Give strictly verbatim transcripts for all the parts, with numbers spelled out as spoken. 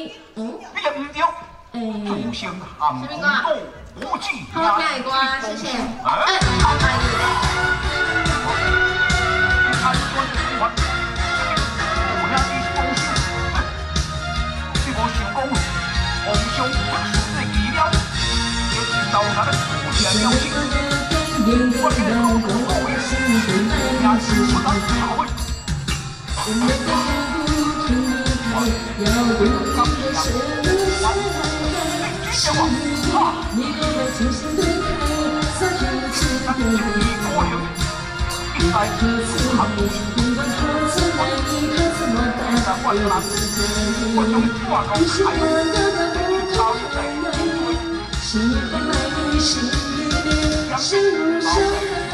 嗯， 你也唔对。祖先含功过，无忌也好，下一个，谢谢。哎，好满意。 你看我这话，我俩是高兴，你无想讲，皇上出事的意料，也知道他的祖先了情。我这个老公好的，也是不能好的。我们要不感谢是你我的重新对待，撒开翅膀，一颗刺猬，不管它怎么大，它怎么大，有四个你是我的不同的美，是你放在你心里面，是无伤害。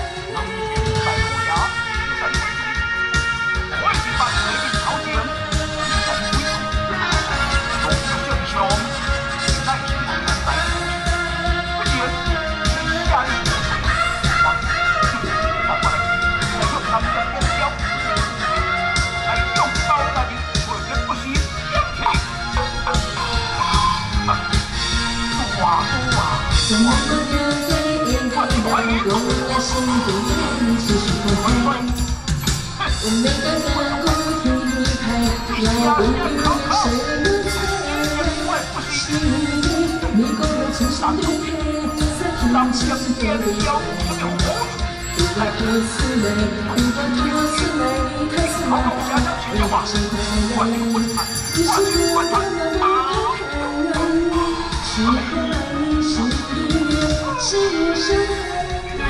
怎么样对眼看到我的心中持续澎湃，我每个人共同离开，要不与谁能猜？是你，你给我重新对待，在平静的对待。不管多次来，不管多次来，你太次来，我的心快来，你是我的那么可爱，是后来你心里面是无伤害。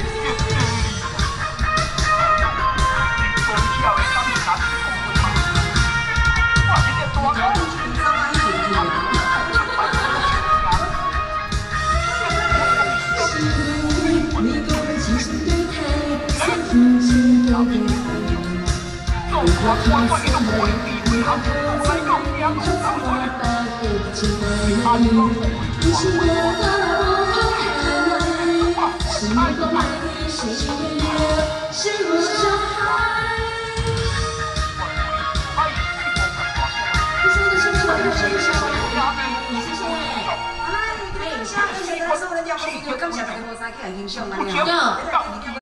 你给我精心对待，在平静的对待。不管多次来，你和我在一起，就从我把给的情怀里，你是我的不同可爱，是你放在你心里面，是无伤害。谢谢你，谢谢我，谢谢谢谢我，谢谢。哎，下个谢谢，但是我的鸟不是有感谢大家多少起来欣赏啊？